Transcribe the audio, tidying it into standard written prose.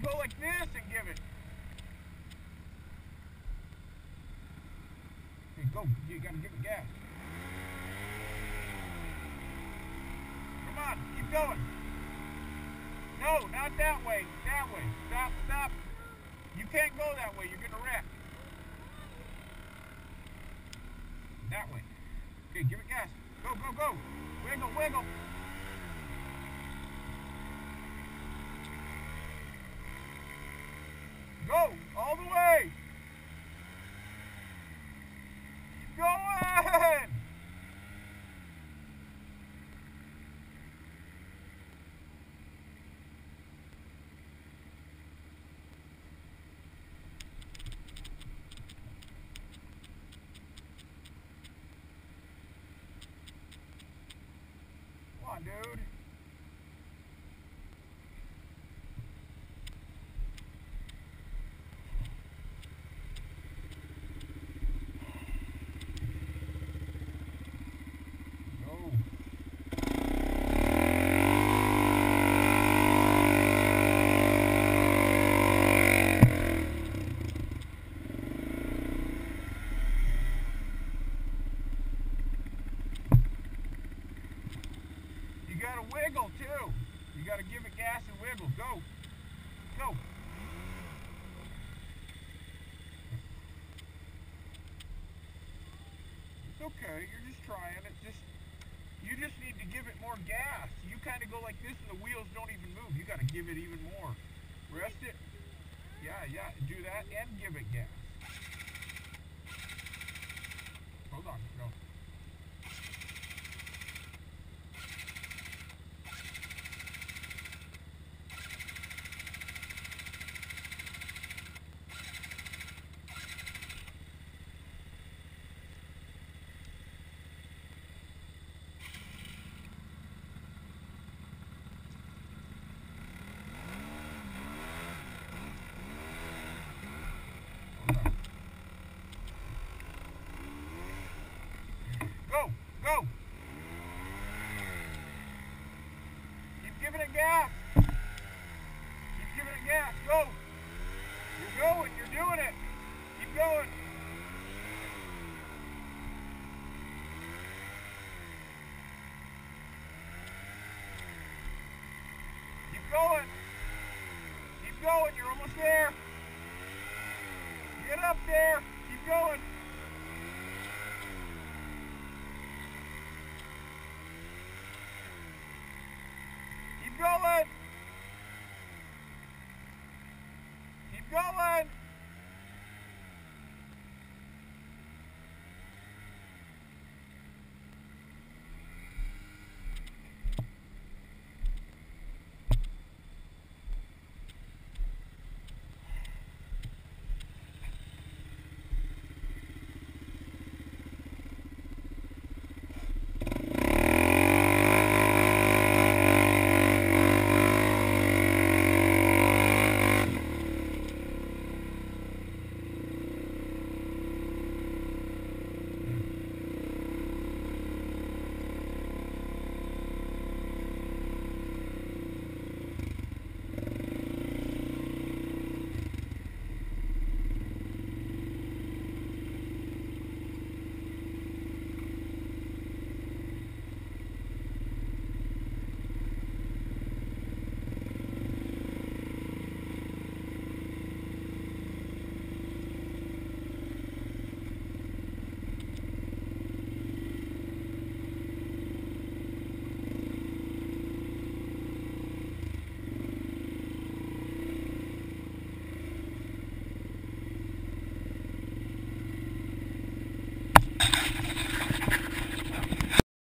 go like this and give it. Okay, go. You gotta give it gas. Come on, keep going. No, not that way. That way. Stop, stop. You can't go that way. You're gonna wreck. That way. Okay, give it gas. Go, go, go. Wiggle, wiggle. Go all the way. Keep going. Come on, dude. You gotta wiggle too. You gotta give it gas and wiggle. Go. Go. It's okay. You're just trying. You just need to give it more gas. You kind of go like this and the wheels don't even move. You gotta give it even more. Rest it. Yeah. Do that and give it gas. Hold on. Go. Go! Go! Keep giving it gas! Keep giving it gas! Go! You're going! You're doing it! Keep going! Keep going! Keep going! You're almost there! Get up there! Keep going!